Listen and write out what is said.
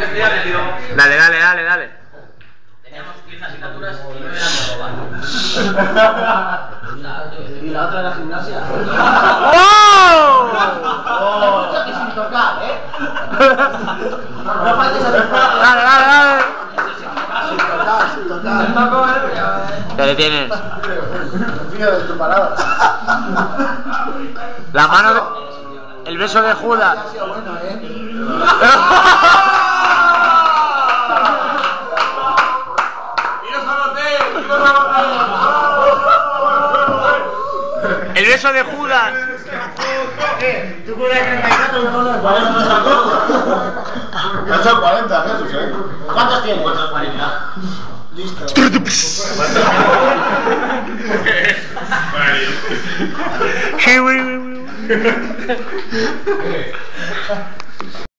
Dale, dale, dale, dale. Teníamos 10 asignaturas y 9 eran de robar. ¿Y la otra era gimnasia? ¡Oh! Que sin tocar, ¿eh? No faltes a tocar. Dale, dale, dale. Sin tocar. ¿Qué le tienes? Fíjate de tu parada. La mano de... El beso de Judas. Ha sido bueno, ¿eh? El beso de Judas. Tú con el 34 no lo 40. Me ha hecho 40, Jesús, ¿eh? ¿Cuántos tienes? 40. Listo. Sí,